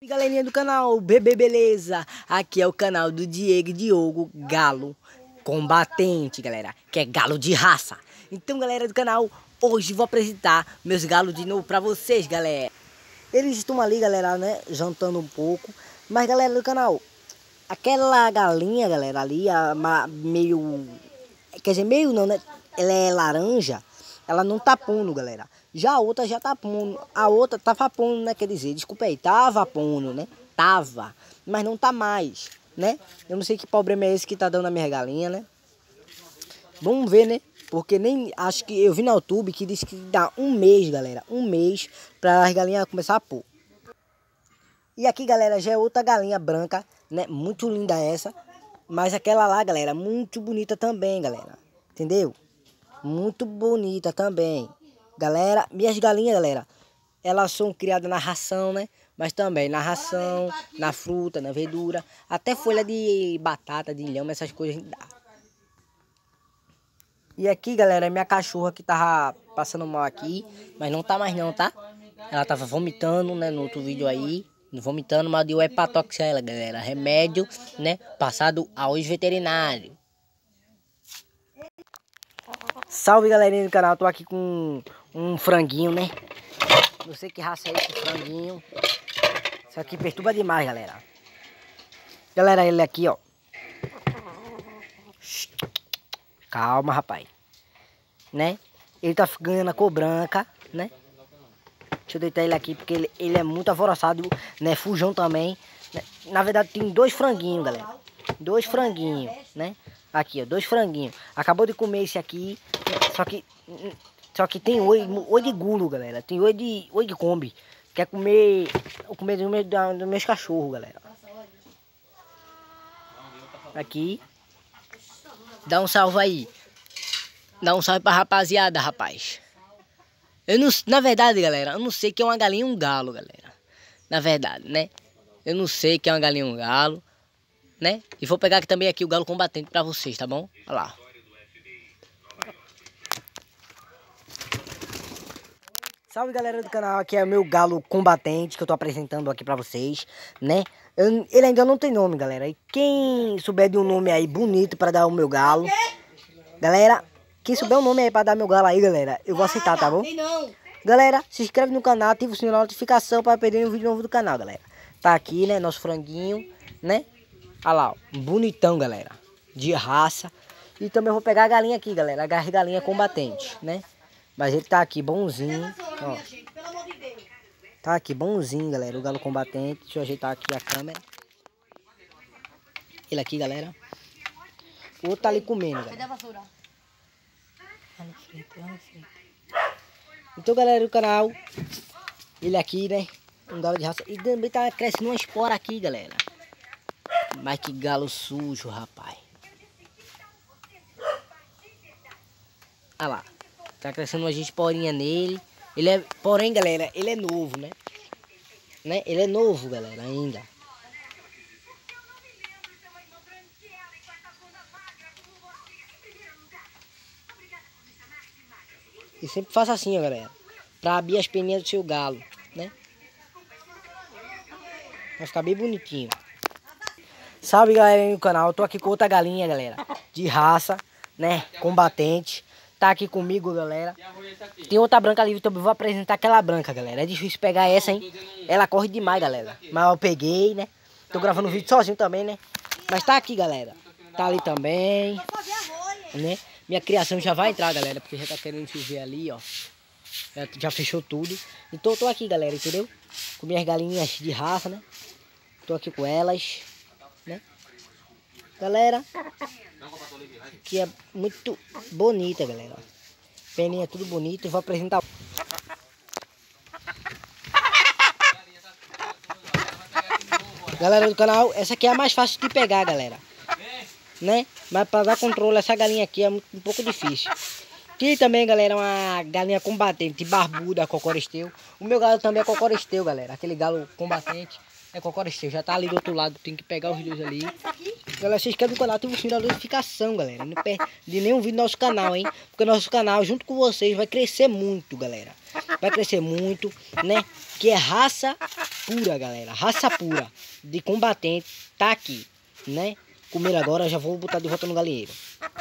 E galerinha do canal Bebê Beleza, aqui é o canal do Diogo Galo Combatente, galera, que é galo de raça. Então, galera do canal, hoje vou apresentar meus galos de novo pra vocês, galera. Eles estão ali, galera, né, jantando um pouco. Mas, galera do canal, aquela galinha, galera, ali, meio... Quer dizer, meio não, né, ela é laranja, ela não tá pondo, galera. Já a outra já tá pondo. A outra tava pondo, né? Quer dizer, desculpa aí, tava pondo, né? Tava, mas não tá mais, né? Eu não sei que problema é esse que tá dando na minha galinha, né? Vamos ver, né? Porque nem... Acho que eu vi no YouTube que diz que dá um mês, galera. Um mês pra as galinhas começar a pôr. E aqui, galera, já é outra galinha branca, né? Muito linda essa. Mas aquela lá, galera, muito bonita também, galera. Entendeu? Muito bonita também. Galera, minhas galinhas, galera, elas são criadas na ração, né? Mas também na ração, na fruta, na verdura, até folha de batata, de inhame, essas coisas dá. E aqui, galera, minha cachorra que tava passando mal aqui, mas não tá mais não, tá? Ela tava vomitando, né, no outro vídeo aí, vomitando, mas deu hepatox a ela, galera. Remédio, né, passado aos veterinários. Salve, galerinha do canal, tô aqui com um franguinho, né? Não sei que raça é esse franguinho. Isso aqui perturba demais, galera. Galera, ele aqui, ó. Calma, rapaz. Né? Ele tá ganhando a cor branca, né? Deixa eu deitar ele aqui, porque ele é muito alvoroçado, né? Fujão também, né? Na verdade, tem dois franguinhos, galera. Dois franguinhos, né? Aqui, ó, 2 franguinhos. Acabou de comer esse aqui. Só que tem oi de gulo, galera. Tem oi de Kombi. Quer comer... Vou comer dos meus cachorros, galera. Aqui. Dá um salve aí. Dá um salve pra rapaziada, rapaz. Eu não... Na verdade, galera, eu não sei que é uma galinha e um galo, galera. Na verdade, né? Eu não sei que é uma galinha e um galo, né? E vou pegar aqui também aqui o galo combatente pra vocês, tá bom? Olha lá. Salve, galera do canal, aqui é o meu galo combatente que eu tô apresentando aqui pra vocês, né? Ele ainda não tem nome, galera. E quem souber de um nome aí bonito pra dar o meu galo, galera, quem souber um nome aí pra dar meu galo aí, galera, eu vou aceitar, tá bom? Galera, se inscreve no canal, ativa o sininho da notificação pra perder um vídeo novo do canal, galera. Tá aqui, né, nosso franguinho, né? Olha lá, ó, bonitão, galera, de raça. E também vou pegar a galinha aqui, galera, a galinha combatente, né? Mas ele tá aqui bonzinho, ó. Tá aqui bonzinho, galera, o galo combatente. Deixa eu ajeitar aqui a câmera. Ele aqui, galera. O outro tá ali comendo, galera. Cadê a vassoura? Lá na frente, lá na frente. Então, galera do canal, ele aqui, né, um galo de raça. E também tá crescendo uma espora aqui, galera. Mas que galo sujo, rapaz. Olha lá. Tá crescendo uma esporinha nele. Ele é, porém, galera, ele é novo, né? Ele é novo, galera, ainda. E sempre faça assim, ó, galera. Pra abrir as peninhas do seu galo, né? Vai ficar bem bonitinho. Salve, galera do canal. Eu tô aqui com outra galinha, galera. De raça, né? Combatente. Tá aqui comigo, galera. Tem outra branca ali, eu também vou apresentar aquela branca, galera. É difícil pegar essa, hein? Ela corre demais, galera. Mas eu peguei, né? Tô gravando o vídeo sozinho também, né? Mas tá aqui, galera. Tá ali também, né? Minha criação já vai entrar, galera, porque já tá querendo chover ali, ó. Já fechou tudo. Então eu tô aqui, galera, entendeu? Com minhas galinhas de raça, né? Tô aqui com elas, né? Galera, que é muito bonita, galera. Peninha tudo bonito. Eu vou apresentar. Galera do canal, essa aqui é a mais fácil de pegar, galera, né? Mas para dar controle essa galinha aqui é um pouco difícil. Aqui também, galera, é uma galinha combatente, barbuda, cocoristeu. O meu galo também é cocoristeu, galera. Aquele galo combatente é cocoristeu. Já tá ali do outro lado, tem que pegar os dois ali. Galera, se inscreve no canal, ativa o sininho da notificação, galera. Não perde nenhum vídeo do nosso canal, hein? Porque o nosso canal, junto com vocês, vai crescer muito, galera. vai crescer muito, né? Que é raça pura, galera. Raça pura de combatente tá aqui, né? Comer agora, já vou botar de volta no galinheiro.